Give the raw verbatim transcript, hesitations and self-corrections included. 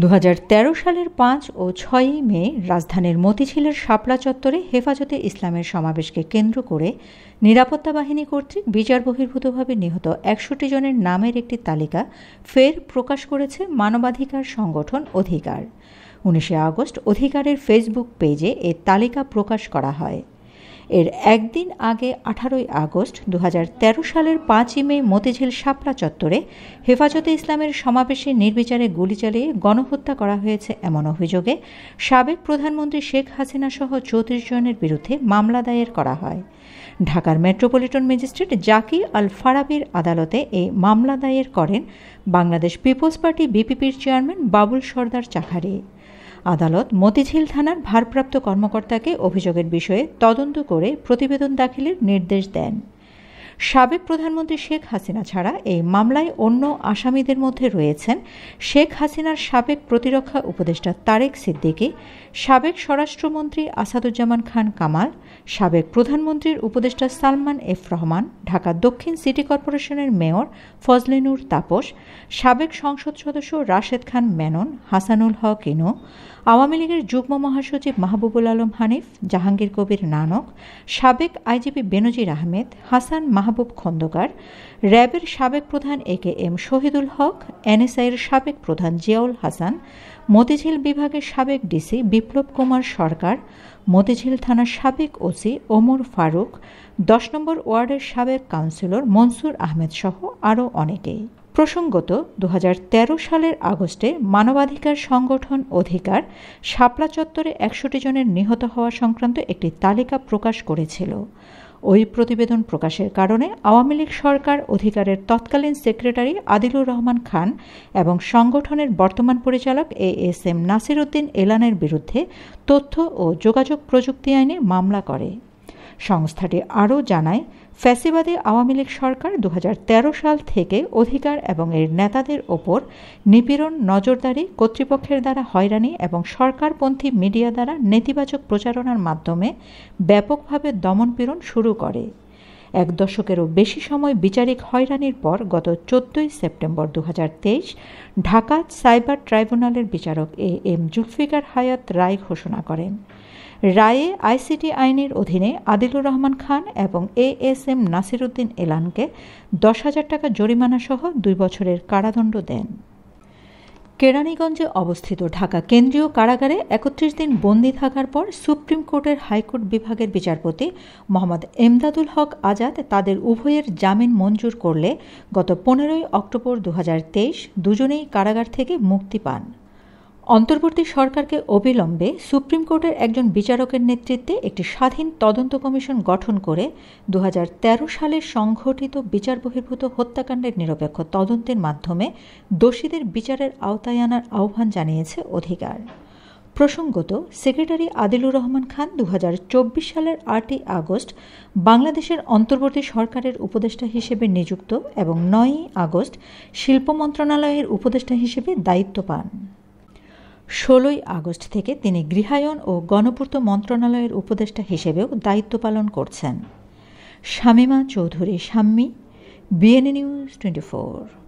দু হাজার তেরো সালের পাঁচ ও ছয়ই মে রাজধানীর মতিঝিলের শাপলা চত্বরে হেফাজতে ইসলামের সমাবেশকে কেন্দ্র করে নিরাপত্তা বাহিনী কর্তৃক বিচার বহির্ভূতভাবে নিহত একষট্টি জনের নামের একটি তালিকা ফের প্রকাশ করেছে মানবাধিকার সংগঠন অধিকার। উনিশে আগস্ট অধিকারের ফেসবুক পেজে এ তালিকা প্রকাশ করা হয়। এর একদিন আগে আঠারোই আগস্ট দু হাজার তেরো সালের পাঁচই মে মতিঝিল শাপলা চত্বরে হেফাজতে ইসলামের সমাবেশে নির্বিচারে গুলি চালিয়ে গণহত্যা করা হয়েছে এমন অভিযোগে সাবেক প্রধানমন্ত্রী শেখ হাসিনা সহ চৌত্রিশ জনের বিরুদ্ধে মামলা দায়ের করা হয়। ঢাকার মেট্রোপলিটন ম্যাজিস্ট্রেট জাকি আল ফারাবির আদালতে এই মামলা দায়ের করেন বাংলাদেশ পিপলস পার্টি বিপিপির চেয়ারম্যান বাবুল সরদার চাখারি। আদালত মতিঝিল থানার ভারপ্রাপ্ত কর্মকর্তাকে অভিযোগের বিষয়ে তদন্ত করে প্রতিবেদন দাখিলের নির্দেশ দেন। সাবেক প্রধানমন্ত্রী শেখ হাসিনা ছাড়া এই মামলায় অন্য আসামিদের মধ্যে রয়েছেন শেখ হাসিনার সাবেক প্রতিরক্ষা উপদেষ্টা তারেক সিদ্দিকী, সাবেক স্বরাষ্ট্রমন্ত্রী আসাদুজ্জামান খান কামাল, সাবেক প্রধানমন্ত্রীর উপদেষ্টা সালমান এফ রহমান, ঢাকা দক্ষিণ সিটি কর্পোরেশনের মেয়র ফজলে নূর তাপস, সাবেক সংসদ সদস্য রাশেদ খান মেনন, হাসানুল হক ইনু, আওয়ামী লীগের যুগ্ম মহাসচিব মাহবুবুল আলম হানিফ, জাহাঙ্গীর কবির নানক, সাবেক আইজিপি বেনজির আহমেদ, হাসান মাহবুব খন্দকার, র্যাবের সাবেক প্রধান এ কে এম শহীদুল হক, এনএসআইয়ের সাবেক প্রধান জিয়াউল হাসান, মতিঝিল বিভাগের সাবেক ডিসি বিপ্লব কুমার সরকার, মতিঝিল থানার সাবেক ওসি ওমর ফারুক, দশ নম্বর ওয়ার্ডের সাবেক কাউন্সিলর মনসুর আহমেদ সহ আরও অনেকেই। প্রসঙ্গত, দু হাজার তেরো সালের আগস্টে মানবাধিকার সংগঠন অধিকার শাপলা চত্বরে একষট্টি জনের নিহত হওয়া সংক্রান্ত একটি তালিকা প্রকাশ করেছিল। ওই প্রতিবেদন প্রকাশের কারণে আওয়ামী লীগ সরকার অধিকারের তৎকালীন সেক্রেটারি আদিলুর রহমান খান এবং সংগঠনের বর্তমান পরিচালক A S M Nasir Uddin এলানের বিরুদ্ধে তথ্য ও যোগাযোগ প্রযুক্তি আইনে মামলা করে। সংস্থাটি আরও জানায়, ফ্যাসিবাদী আওয়ামী লীগ সরকার দু হাজার তেরো সাল থেকে অধিকার এবং এর নেতাদের ওপর নিপীড়ন, নজরদারি, কর্তৃপক্ষের দ্বারা হয়রানি এবং সরকারপন্থী মিডিয়া দ্বারা নেতিবাচক প্রচারণার মাধ্যমে ব্যাপকভাবে দমনপীড়ন শুরু করে। এক দশকেরও বেশি সময় বিচারিক হয়রানির পর গত চোদ্দই সেপ্টেম্বর দু হাজার তেইশ ঢাকা সাইবার ট্রাইব্যুনালের বিচারক এ এম জুলফিকার হায়াত রায় ঘোষণা করেন। রায়ে আইসিটি আইনের অধীনে আদিলুর রহমান খান এবং A S M Nasir Uddin এলানকে দশ হাজার টাকা জরিমানা সহ দুই বছরের কারাদণ্ড দেন। কেরানীগঞ্জে অবস্থিত ঢাকা কেন্দ্রীয় কারাগারে একত্রিশ দিন বন্দী থাকার পর সুপ্রিম কোর্টের হাইকোর্ট বিভাগের বিচারপতি মোহাম্মদ এমদাদুল হক আজাদ তাদের উভয়ের জামিন মঞ্জুর করলে গত পনেরোই অক্টোবর দু হাজার তেইশ দুজনেই কারাগার থেকে মুক্তি পান। অন্তর্বর্তী সরকারকে অবিলম্বে সুপ্রিম কোর্টের একজন বিচারকের নেতৃত্বে একটি স্বাধীন তদন্ত কমিশন গঠন করে দু হাজার তেরো সালে সংঘটিত বিচার বহির্ভূত হত্যাকাণ্ডের নিরপেক্ষ তদন্তের মাধ্যমে দোষীদের বিচারের আওতায় আনার আহ্বান জানিয়েছে অধিকার। প্রসঙ্গত, সেক্রেটারি আদিলুর রহমান খান দু হাজার চব্বিশ সালের আটই আগস্ট বাংলাদেশের অন্তর্বর্তী সরকারের উপদেষ্টা হিসেবে নিযুক্ত এবং নয়ই আগস্ট শিল্প মন্ত্রণালয়ের উপদেষ্টা হিসেবে দায়িত্ব পান। ষোলোই আগস্ট থেকে তিনি গৃহায়ন ও গণপূর্ত মন্ত্রণালয়ের উপদেষ্টা হিসেবেও দায়িত্ব পালন করছেন। Shamima Chowdhury Shammi, BNA news twenty four.